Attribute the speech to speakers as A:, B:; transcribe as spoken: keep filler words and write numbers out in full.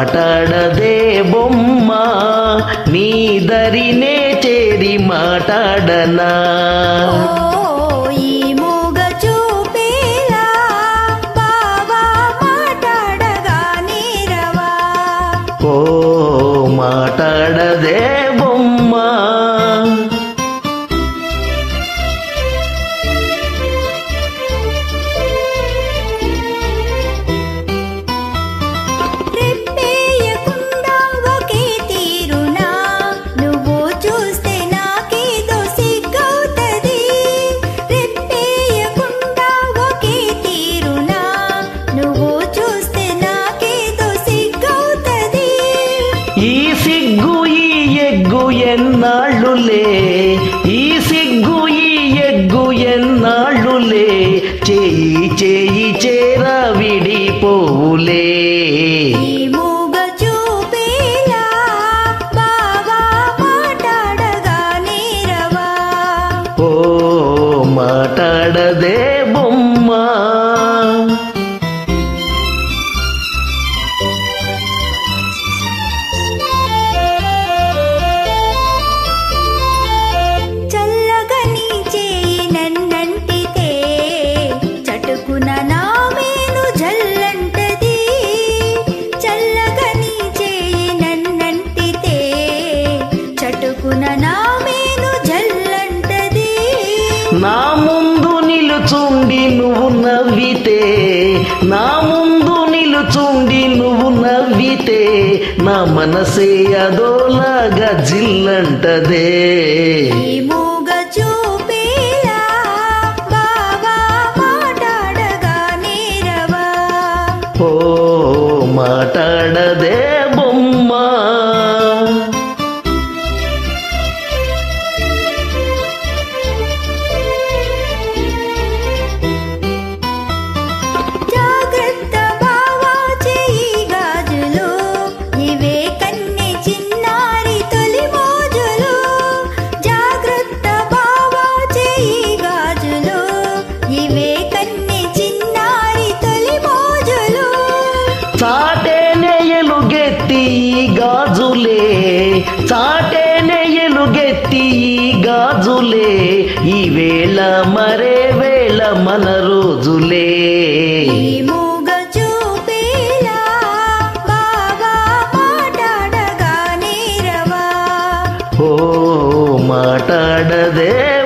A: మాట్లాడదే బొమ్మ నీ దరినే చేరి మాట్లాడనా
B: ఈ మూగ చూపేలా బావా మాట్లాడగా నీరవా
A: ఓ మాట్లాడదే బొమ్మ ఈ సిగ్గు ఈ ఎగ్గు ఎన్నాళ్ళులే ఈ సిగ్గు ఈ ఎగ్గు ఎన్నాళ్ళులే చేయి చేయి చేర విడిపోవులే
B: మూగ చూపేలా బావా మాట్లాడగా నీరవా
A: ఓ మాట్లాడదే బొమ్మ నా ముందు నిలుచుండి నువ్వు నవ్వితే నా ముందు నిలుచుండి నువ్వు నవ్వితే నా మనసే అదోలాగా జిల్లంటదే
B: మూగ చూపేలా బావా మాట్లాడగా నీరవా
A: ఓ మాట్లాడదే బొమ్మ చాటేనే ఎలుగెత్తి గాజులే చాటేనే ఎలుగెత్తి గాజులే ఈ వేళ మరే వేళ మన రోజులే
B: మూగ చూపేలా బావా మాట్లాడగా నీరవా
A: ఓ మాట్లాడదే